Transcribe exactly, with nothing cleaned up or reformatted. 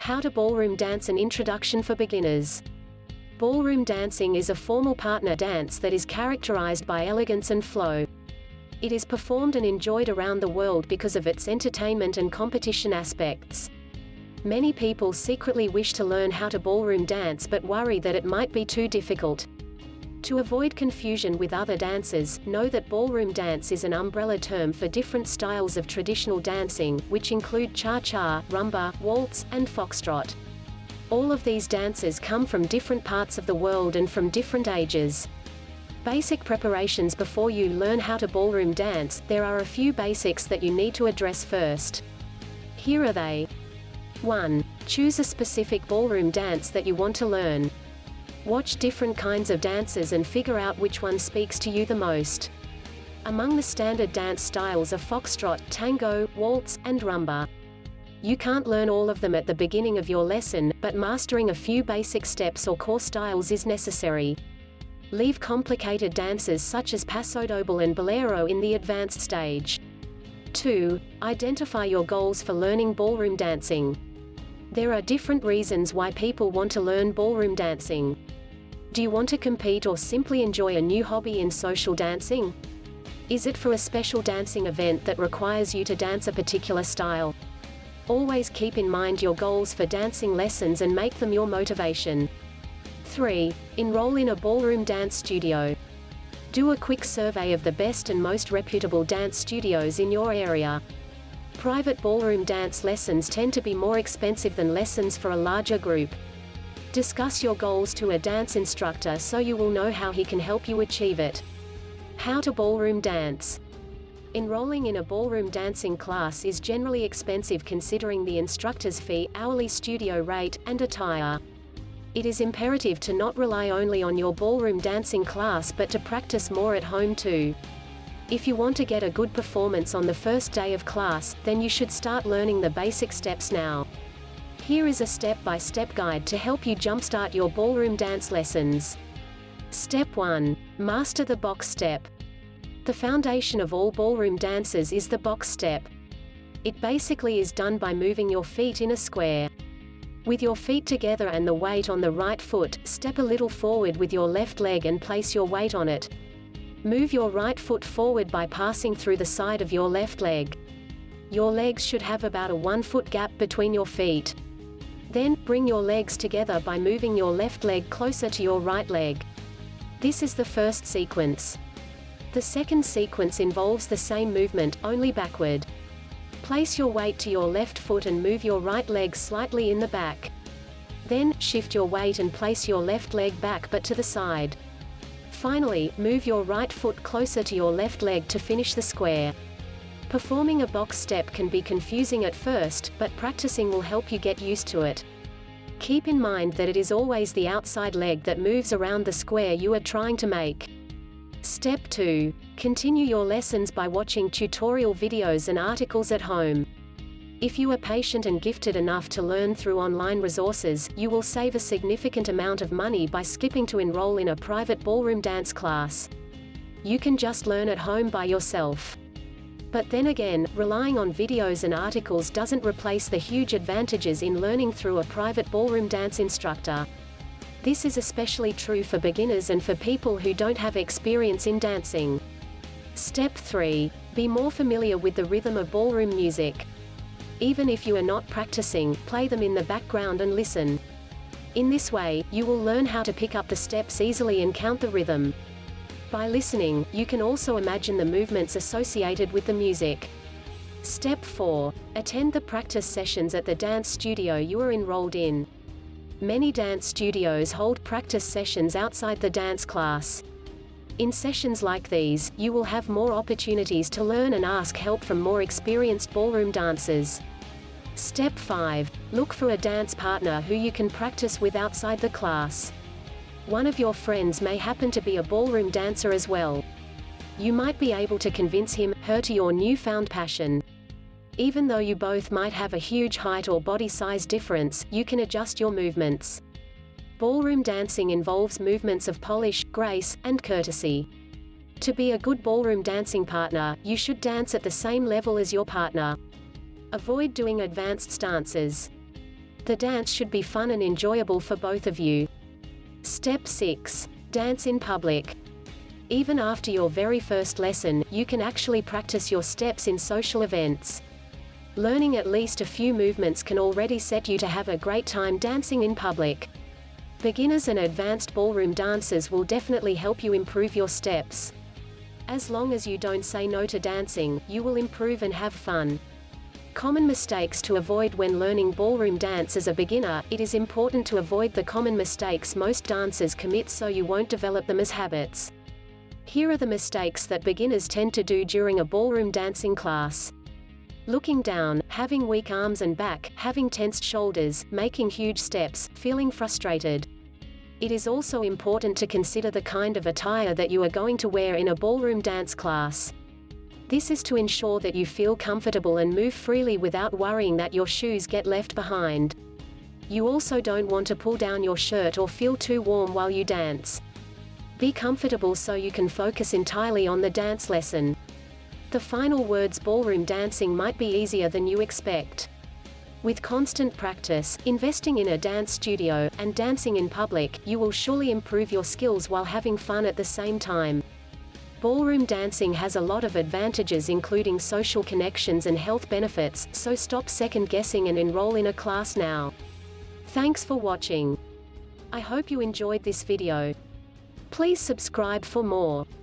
How to ballroom dance: an introduction for beginners. Ballroom dancing is a formal partner dance that is characterized by elegance and flow. It is performed and enjoyed around the world because of its entertainment and competition aspects. Many people secretly wish to learn how to ballroom dance but worry that it might be too difficult. To avoid confusion with other dances, know that ballroom dance is an umbrella term for different styles of traditional dancing, which include cha-cha, rumba, waltz, and foxtrot. All of these dances come from different parts of the world and from different ages. Basic preparations before you learn how to ballroom dance: there are a few basics that you need to address first. Here are they. one. Choose a specific ballroom dance that you want to learn. Watch different kinds of dances and figure out which one speaks to you the most. Among the standard dance styles are foxtrot, tango, waltz, and rumba. You can't learn all of them at the beginning of your lesson, but mastering a few basic steps or core styles is necessary. Leave complicated dances such as paso doble and bolero in the advanced stage. two. Identify your goals for learning ballroom dancing. There are different reasons why people want to learn ballroom dancing. Do you want to compete or simply enjoy a new hobby in social dancing? Is it for a special dancing event that requires you to dance a particular style? Always keep in mind your goals for dancing lessons and make them your motivation. three. Enroll in a ballroom dance studio. Do a quick survey of the best and most reputable dance studios in your area. Private ballroom dance lessons tend to be more expensive than lessons for a larger group. Discuss your goals to a dance instructor so you will know how he can help you achieve it. How to ballroom dance. Enrolling in a ballroom dancing class is generally expensive considering the instructor's fee, hourly studio rate, and attire. It is imperative to not rely only on your ballroom dancing class but to practice more at home too. If you want to get a good performance on the first day of class, then you should start learning the basic steps now. Here is a step-by-step guide to help you jumpstart your ballroom dance lessons. Step one. Master the box step. The foundation of all ballroom dances is the box step. It basically is done by moving your feet in a square. With your feet together and the weight on the right foot, step a little forward with your left leg and place your weight on it. Move your right foot forward by passing through the side of your left leg. Your legs should have about a one foot gap between your feet. Then, bring your legs together by moving your left leg closer to your right leg. This is the first sequence. The second sequence involves the same movement, only backward. Place your weight to your left foot and move your right leg slightly in the back. Then, shift your weight and place your left leg back but to the side. Finally, move your right foot closer to your left leg to finish the square. Performing a box step can be confusing at first, but practicing will help you get used to it. Keep in mind that it is always the outside leg that moves around the square you are trying to make. Step two. Continue your lessons by watching tutorial videos and articles at home. If you are patient and gifted enough to learn through online resources, you will save a significant amount of money by skipping to enroll in a private ballroom dance class. You can just learn at home by yourself. But then again, relying on videos and articles doesn't replace the huge advantages in learning through a private ballroom dance instructor. This is especially true for beginners and for people who don't have experience in dancing. Step three. Be more familiar with the rhythm of ballroom music. Even if you are not practicing, play them in the background and listen. In this way, you will learn how to pick up the steps easily and count the rhythm. By listening, you can also imagine the movements associated with the music. Step four. Attend the practice sessions at the dance studio you are enrolled in. Many dance studios hold practice sessions outside the dance class. In sessions like these, you will have more opportunities to learn and ask help from more experienced ballroom dancers. Step five. Look for a dance partner who you can practice with outside the class. One of your friends may happen to be a ballroom dancer as well. You might be able to convince him, her to your newfound passion. Even though you both might have a huge height or body size difference, you can adjust your movements. Ballroom dancing involves movements of polish, grace, and courtesy. To be a good ballroom dancing partner, you should dance at the same level as your partner. Avoid doing advanced stances. The dance should be fun and enjoyable for both of you. Step six. Dance in public. Even after your very first lesson, you can actually practice your steps in social events. Learning at least a few movements can already set you to have a great time dancing in public. Beginners and advanced ballroom dancers will definitely help you improve your steps. As long as you don't say no to dancing, you will improve and have fun. Common mistakes to avoid when learning ballroom dance as a beginner. It is important to avoid the common mistakes most dancers commit so you won't develop them as habits. Here are the mistakes that beginners tend to do during a ballroom dancing class. Looking down, having weak arms and back, having tensed shoulders, making huge steps, feeling frustrated. It is also important to consider the kind of attire that you are going to wear in a ballroom dance class. This is to ensure that you feel comfortable and move freely without worrying that your shoes get left behind. You also don't want to pull down your shirt or feel too warm while you dance. Be comfortable so you can focus entirely on the dance lesson. The final words: ballroom dancing might be easier than you expect. With constant practice, investing in a dance studio, and dancing in public, you will surely improve your skills while having fun at the same time. Ballroom dancing has a lot of advantages, including social connections and health benefits, so stop second-guessing and enroll in a class now. Thanks for watching. I hope you enjoyed this video. Please subscribe for more.